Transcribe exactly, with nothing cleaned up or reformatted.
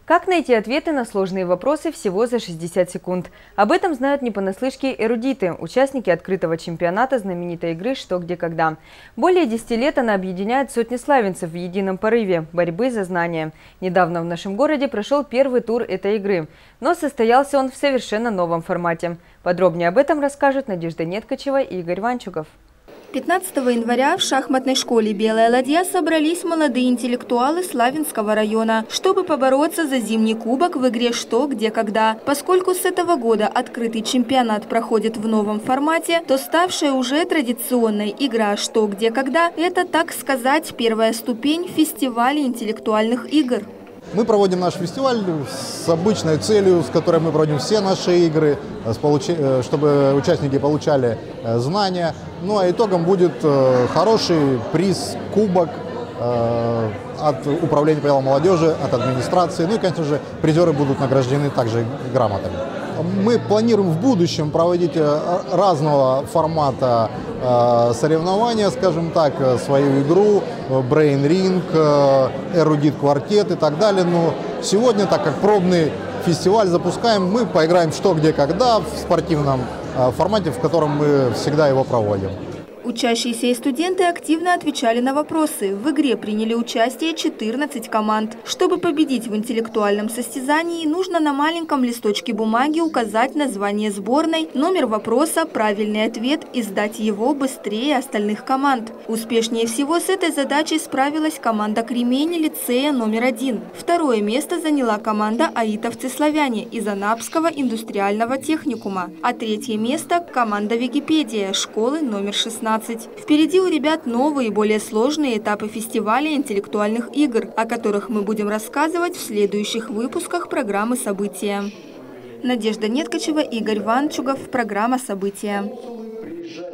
Как найти ответы на сложные вопросы всего за шестьдесят секунд? Об этом знают не понаслышке эрудиты, участники открытого чемпионата знаменитой игры «Что, где, когда». Более десяти лет она объединяет сотни славянцев в едином порыве борьбы за знания. Недавно в нашем городе прошел первый тур этой игры, но состоялся он в совершенно новом формате. Подробнее об этом расскажут Надежда Неткачева и Игорь Ванчугов. пятнадцатого января в шахматной школе «Белая ладья» собрались молодые интеллектуалы Славянского района, чтобы побороться за зимний кубок в игре «Что, где, когда». Поскольку с этого года открытый чемпионат проходит в новом формате, то ставшая уже традиционной игра «Что, где, когда» – это, так сказать, первая ступень фестиваля интеллектуальных игр. Мы проводим наш фестиваль с обычной целью, с которой мы проводим все наши игры, чтобы участники получали знания. Ну а итогом будет хороший приз, кубок от Управления по делам молодежи, от администрации. Ну и, конечно же, призеры будут награждены также грамотами. Мы планируем в будущем проводить разного формата соревнования, скажем так, свою игру, Brain Ring, Эрудит Квартет и так далее. Но сегодня, так как пробный фестиваль запускаем, мы поиграем «Что, где, когда» в спортивном формате, в котором мы всегда его проводим. Учащиеся и студенты активно отвечали на вопросы. В игре приняли участие четырнадцать команд. Чтобы победить в интеллектуальном состязании, нужно на маленьком листочке бумаги указать название сборной, номер вопроса, правильный ответ и сдать его быстрее остальных команд. Успешнее всего с этой задачей справилась команда «Кремень» лицея номер один. Второе место заняла команда «Аитовцы-славяне» из Анапского индустриального техникума. А третье место – команда «Википедия» школы номер шестнадцать. Впереди у ребят новые, более сложные этапы фестиваля интеллектуальных игр, о которых мы будем рассказывать в следующих выпусках программы «События». Надежда Неткачева, Игорь Ванчугов, программа «События».